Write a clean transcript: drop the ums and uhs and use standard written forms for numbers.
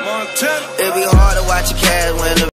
It be hard to watch your cash when the